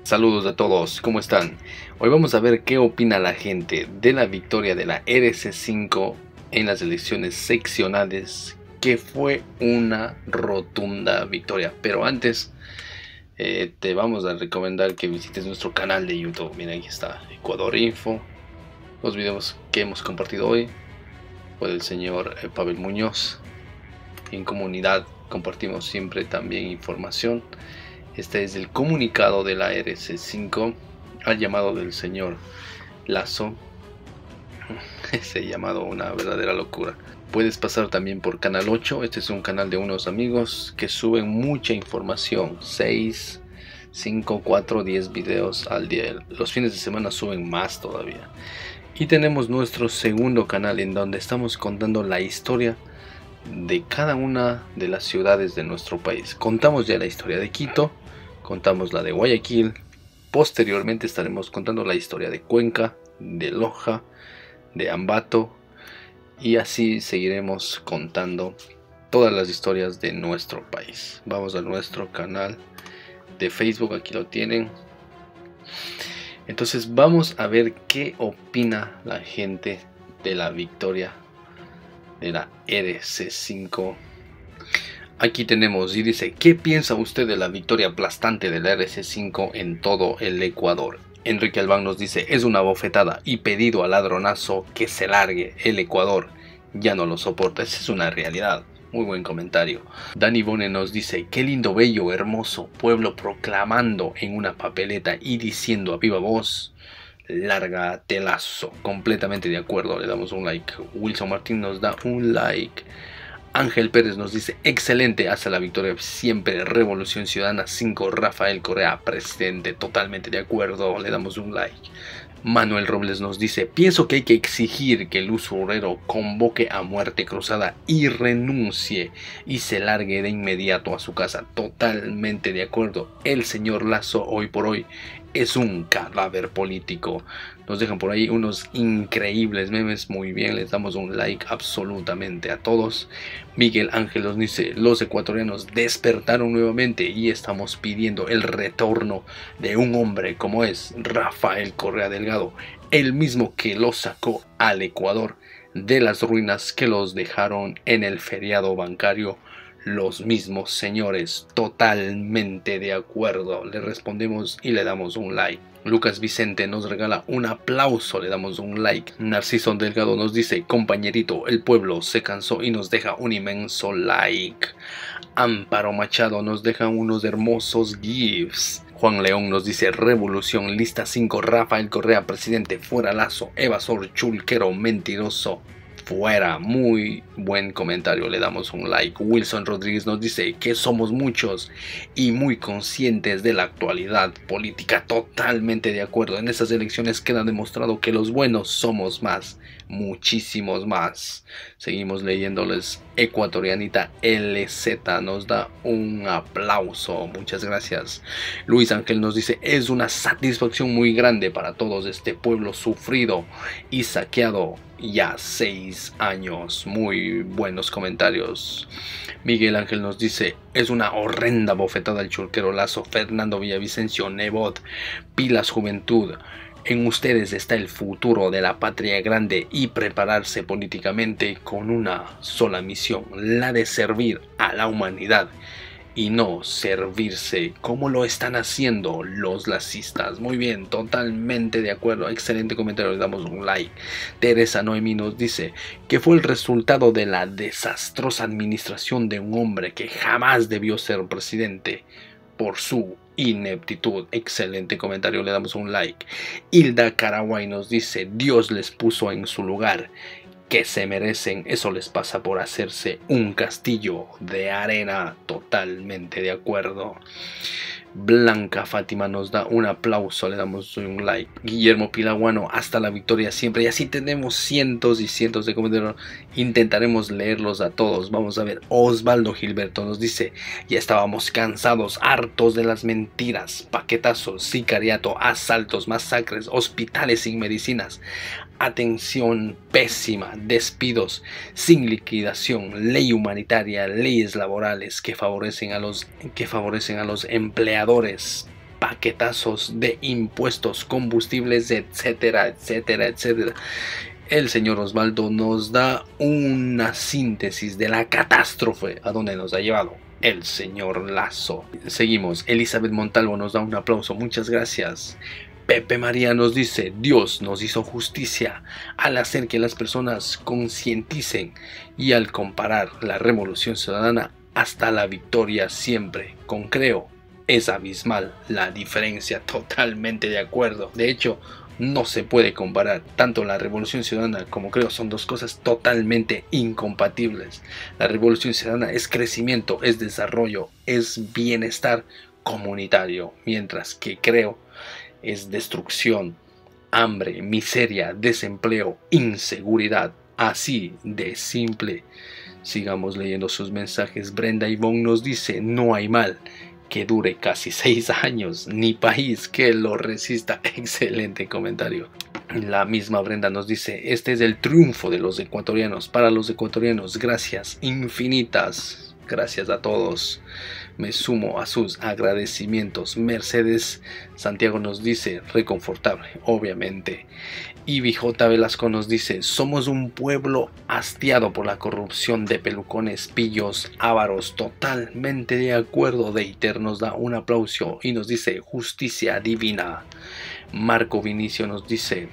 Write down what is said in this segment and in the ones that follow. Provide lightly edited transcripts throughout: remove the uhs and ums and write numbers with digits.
Saludos a todos, ¿cómo están? Hoy vamos a ver qué opina la gente de la victoria de la RC5 en las elecciones seccionales, que fue una rotunda victoria. Pero antes, te vamos a recomendar que visites nuestro canal de YouTube. Mira, aquí está Ecuador Info, los videos que hemos compartido hoy por el señor Pavel Muñoz. En comunidad compartimos siempre también información. Este es el comunicado de la RC5 al llamado del señor Lasso. Ese llamado, una verdadera locura. Puedes pasar también por Canal 8. Este es un canal de unos amigos que suben mucha información. 6, 5, 4, 10 videos al día. Los fines de semana suben más todavía. Y tenemos nuestro segundo canal en donde estamos contando la historia de cada una de las ciudades de nuestro país. Contamos ya la historia de Quito, contamos la de Guayaquil, posteriormente estaremos contando la historia de Cuenca, de Loja, de Ambato, y así seguiremos contando todas las historias de nuestro país. Vamos a nuestro canal de Facebook, aquí lo tienen. Entonces vamos a ver qué opina la gente de la victoria de la RC5. Aquí tenemos y dice: ¿qué piensa usted de la victoria aplastante de la RC5 en todo el Ecuador? Enrique Albán nos dice: es una bofetada y pedido al ladronazo que se largue, el Ecuador ya no lo soporta. Esa es una realidad. Muy buen comentario. Dani Bone nos dice: qué lindo, bello, hermoso pueblo proclamando en una papeleta y diciendo a viva voz: lárgate Lasso. Completamente de acuerdo, le damos un like. Wilson Martín nos da un like. Ángel Pérez nos dice: excelente, hasta la victoria siempre, Revolución Ciudadana 5, Rafael Correa presidente. Totalmente de acuerdo, le damos un like. Manuel Robles nos dice: pienso que hay que exigir que el usurero convoque a muerte cruzada y renuncie y se largue de inmediato a su casa. Totalmente de acuerdo, el señor Lasso hoy por hoy es un cadáver político. Nos dejan por ahí unos increíbles memes. Muy bien, les damos un like absolutamente a todos. Miguel Ángel nos dice: los ecuatorianos despertaron nuevamente y estamos pidiendo el retorno de un hombre como es Rafael Correa Delgado, el mismo que lo sacó al Ecuador de las ruinas que los dejaron en el feriado bancario. Los mismos señores. Totalmente de acuerdo, le respondemos y le damos un like. Lucas Vicente nos regala un aplauso, le damos un like. Narciso Delgado nos dice: compañerito, el pueblo se cansó, y nos deja un inmenso like. Amparo Machado nos deja unos hermosos gifs. Juan León nos dice: revolución, lista 5, Rafael Correa presidente, fuera Lasso, evasor, chulquero, mentiroso, fuera. Muy buen comentario, le damos un like. Wilson Rodríguez nos dice que somos muchos y muy conscientes de la actualidad política. Totalmente de acuerdo, en estas elecciones queda demostrado que los buenos somos más, muchísimos más. Seguimos leyéndoles. Ecuatorianita LZ nos da un aplauso, muchas gracias. Luis Ángel nos dice: es una satisfacción muy grande para todos este pueblo sufrido y saqueado ya 6 años. Muy buenos comentarios. Miguel Ángel nos dice: es una horrenda bofetada al chulquero Lasso. Fernando Villavicencio Nebot: pilas juventud, en ustedes está el futuro de la patria grande, y prepararse políticamente con una sola misión, la de servir a la humanidad y no servirse como lo están haciendo los lacistas. Muy bien, totalmente de acuerdo, excelente comentario, le damos un like. Teresa Noemi nos dice que fue el resultado de la desastrosa administración de un hombre que jamás debió ser presidente por su ineptitud. Excelente comentario, le damos un like. Hilda Caraguay nos dice: Dios les puso en su lugar, que se merecen, eso les pasa por hacerse un castillo de arena. Totalmente de acuerdo. Blanca Fátima nos da un aplauso, le damos un like. Guillermo Pilaguano: hasta la victoria siempre. Y así tenemos cientos y cientos de comentarios, intentaremos leerlos a todos. Vamos a ver. Osvaldo Gilberto nos dice: ya estábamos cansados, hartos de las mentiras, paquetazos, sicariato, asaltos, masacres, hospitales sin medicinas, atención pésima, despidos sin liquidación, ley humanitaria, leyes laborales que favorecen a los empleadores paquetazos de impuestos, combustibles, etcétera, etcétera, etcétera. El señor Osvaldo nos da una síntesis de la catástrofe a donde nos ha llevado el señor Lasso. Seguimos. Elizabeth Montalvo nos da un aplauso. Muchas gracias. Pepe María nos dice: Dios nos hizo justicia al hacer que las personas concienticen y al comparar la revolución ciudadana hasta la victoria siempre con Creo. Es abismal la diferencia. Totalmente de acuerdo. De hecho, no se puede comparar. Tanto la revolución ciudadana como Creo son dos cosas totalmente incompatibles. La revolución ciudadana es crecimiento, es desarrollo, es bienestar comunitario, mientras que Creo es destrucción, hambre, miseria, desempleo, inseguridad. Así de simple. Sigamos leyendo sus mensajes. Brenda Ivonne nos dice: no hay mal que dure casi 6 años, ni país que lo resista. Excelente comentario. La misma Brenda nos dice: este es el triunfo de los ecuatorianos. Para los ecuatorianos, gracias infinitas. Gracias a todos. Me sumo a sus agradecimientos. Mercedes Santiago nos dice: reconfortable, obviamente. Y BJ Velasco nos dice: somos un pueblo hastiado por la corrupción de pelucones, pillos, ávaros. Totalmente de acuerdo. Deiter nos da un aplauso y nos dice: justicia divina. Marco Vinicio nos dice: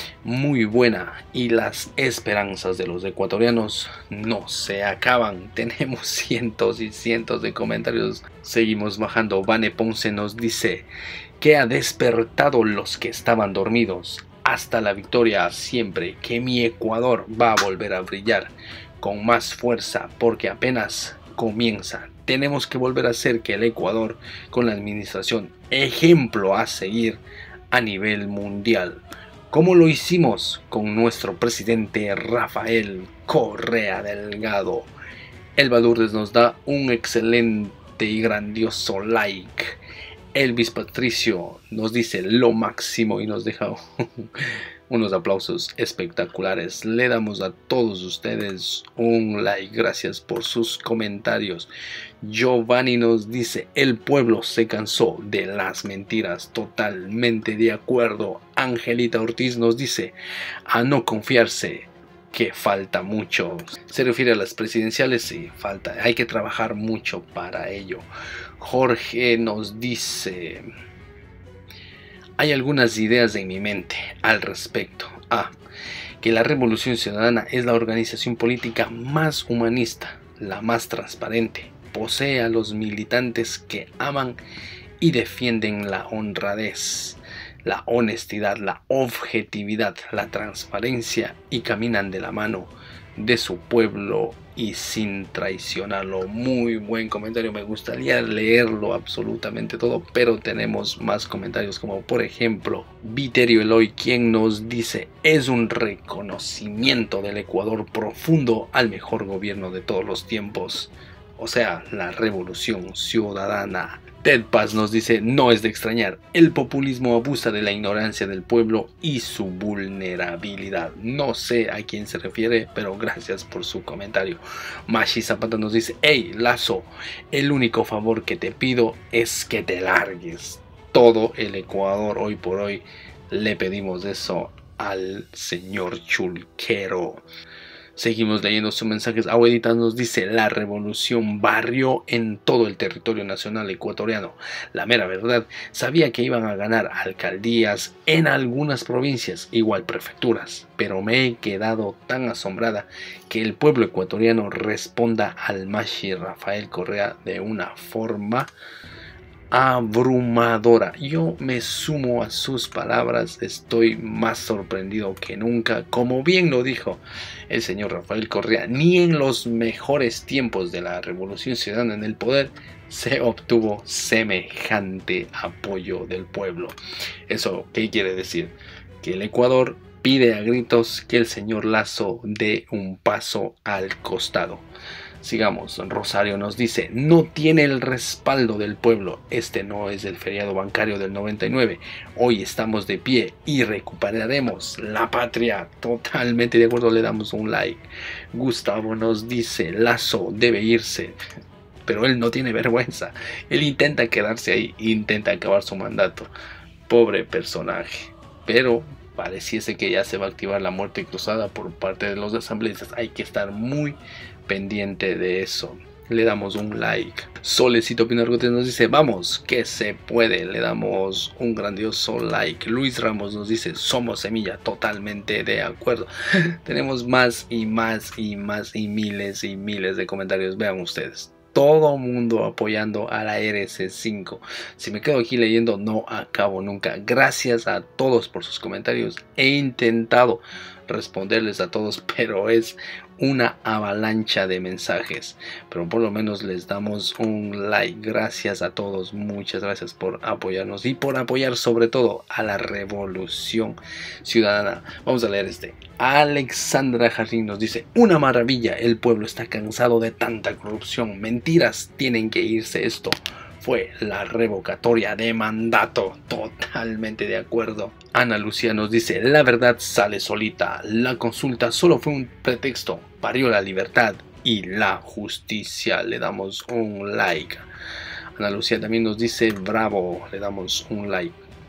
muy buena, y las esperanzas de los ecuatorianos no se acaban. Tenemos cientos y cientos de comentarios. Seguimos bajando. Vane Ponce nos dice: que ha despertado los que estaban dormidos. Hasta la victoria siempre, que mi Ecuador va a volver a brillar con más fuerza, porque apenas comienza. Tenemos que volver a hacer que el Ecuador, con la administración, ejemplo a seguir a nivel mundial, como lo hicimos con nuestro presidente Rafael Correa Delgado. Elba Lourdes nos da un excelente y grandioso like. Elvis Patricio nos dice: lo máximo, y nos deja unos aplausos espectaculares. Le damos a todos ustedes un like. Gracias por sus comentarios. Giovanni nos dice: el pueblo se cansó de las mentiras. Totalmente de acuerdo. Angelita Ortiz nos dice: a no confiarse, que falta mucho. Se refiere a las presidenciales. Sí, falta, hay que trabajar mucho para ello. Jorge nos dice: hay algunas ideas en mi mente al respecto. Que la Revolución Ciudadana es la organización política más humanista, la más transparente. Posee a los militantes que aman y defienden la honradez, la honestidad, la objetividad, la transparencia, y caminan de la mano de su pueblo y sin traicionarlo. Muy buen comentario. Me gustaría leerlo absolutamente todo, pero tenemos más comentarios, como por ejemplo Viterio Eloy, quien nos dice: es un reconocimiento del Ecuador profundo al mejor gobierno de todos los tiempos, o sea, la Revolución Ciudadana. Ted Paz nos dice: no es de extrañar, el populismo abusa de la ignorancia del pueblo y su vulnerabilidad. No sé a quién se refiere, pero gracias por su comentario. Mashi Zapata nos dice: hey Lasso, el único favor que te pido es que te largues. Todo el Ecuador hoy por hoy le pedimos eso al señor Chulquero. Seguimos leyendo sus mensajes. Abuelita nos dice: la revolución barrió en todo el territorio nacional ecuatoriano. La mera verdad, sabía que iban a ganar alcaldías en algunas provincias, igual prefecturas, pero me he quedado tan asombrada que el pueblo ecuatoriano responda al Mashi Rafael Correa de una forma abrumadora. Yo me sumo a sus palabras. Estoy más sorprendido que nunca. Como bien lo dijo el señor Rafael Correa, ni en los mejores tiempos de la Revolución Ciudadana en el poder se obtuvo semejante apoyo del pueblo. ¿Eso qué quiere decir? Que el Ecuador pide a gritos que el señor Lasso dé un paso al costado. Sigamos. Rosario nos dice: no tiene el respaldo del pueblo. Este no es el feriado bancario del 99. Hoy estamos de pie y recuperaremos la patria. Totalmente de acuerdo, le damos un like. Gustavo nos dice: Lasso debe irse. pero él no tiene vergüenza. Él intenta quedarse ahí, intenta acabar su mandato. Pobre personaje. Pero pareciese que ya se va a activar la muerte cruzada por parte de los asambleístas. Hay que estar muy pendiente de eso. Le damos un like. Solecito Pinargotes nos dice, vamos, que se puede. Le damos un grandioso like. Luis Ramos nos dice, somos semilla. Totalmente de acuerdo. Tenemos más y más y más y miles de comentarios. Vean ustedes. Todo mundo apoyando a la RC5. Si me quedo aquí leyendo, no acabo nunca. Gracias a todos por sus comentarios. He intentado responderles a todos, pero es una avalancha de mensajes. Pero por lo menos les damos un like. Gracias a todos. Muchas gracias por apoyarnos y por apoyar sobre todo a la revolución ciudadana. Vamos a leer este. Alexandra Jardín nos dice, una maravilla, el pueblo está cansado de tanta corrupción, mentiras, tienen que irse. Esto fue la revocatoria de mandato. Totalmente de acuerdo. Ana Lucía nos dice, la verdad sale solita, la consulta solo fue un pretexto, parió la libertad y la justicia. Le damos un like. Ana Lucía también nos dice, bravo, le damos un like.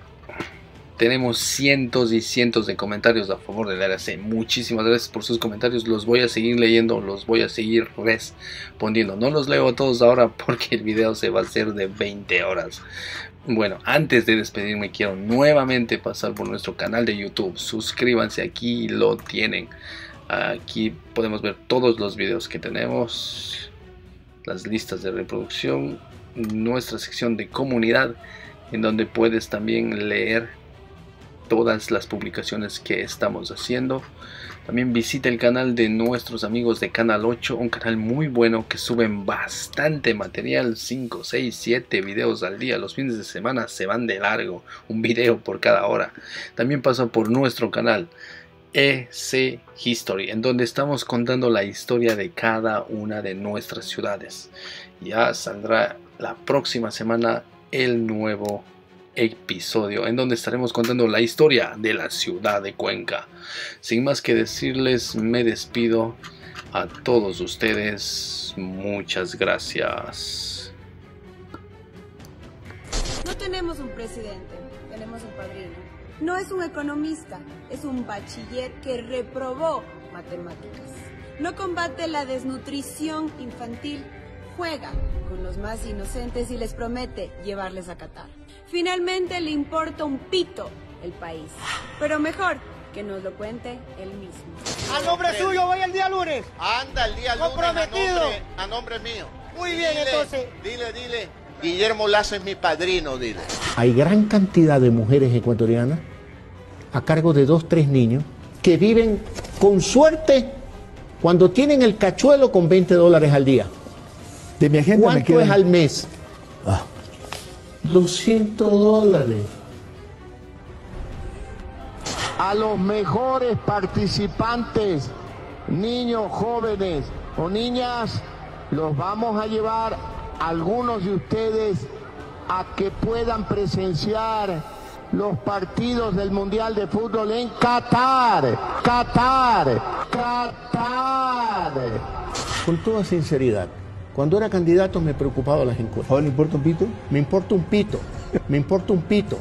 Tenemos cientos y cientos de comentarios a favor del RC. Muchísimas gracias por sus comentarios. Los voy a seguir leyendo, los voy a seguir respondiendo. No los leo a todos ahora porque el video se va a hacer de 20 horas. Bueno, antes de despedirme quiero nuevamente pasar por nuestro canal de YouTube. Suscríbanse, aquí lo tienen. Aquí podemos ver todos los videos que tenemos, las listas de reproducción, nuestra sección de comunidad, en donde puedes también leer todas las publicaciones que estamos haciendo. También visita el canal de nuestros amigos de Canal 8, un canal muy bueno que suben bastante material, 5, 6, 7 videos al día. Los fines de semana se van de largo, un video por cada hora. También pasa por nuestro canal EC History, en donde estamos contando la historia de cada una de nuestras ciudades. Ya saldrá la próxima semana el nuevo episodio en donde estaremos contando la historia de la ciudad de Cuenca. Sin más que decirles, me despido a todos ustedes. Muchas gracias. No tenemos un presidente, tenemos un padrino. No es un economista, es un bachiller que reprobó matemáticas. No combate la desnutrición infantil, juega con los más inocentes y les promete llevarles a Qatar. Finalmente le importa un pito el país, pero mejor que nos lo cuente él mismo. A nombre suyo voy el día lunes. Anda el día lunes a nombre mío. Muy bien, entonces. Dile. Guillermo Lazo es mi padrino, dile. Hay gran cantidad de mujeres ecuatorianas a cargo de 2, 3 niños que viven con suerte cuando tienen el cachuelo con $20 al día. De mi agenda ¿Cuánto me quedan... es al mes? $200. A los mejores participantes, niños, jóvenes o niñas, los vamos a llevar algunos de ustedes a que puedan presenciar los partidos del Mundial de Fútbol en Qatar. Con toda sinceridad, cuando era candidato me preocupaba las encuestas. ¿Ahora le importa un pito? Me importa un pito. Me importa un pito.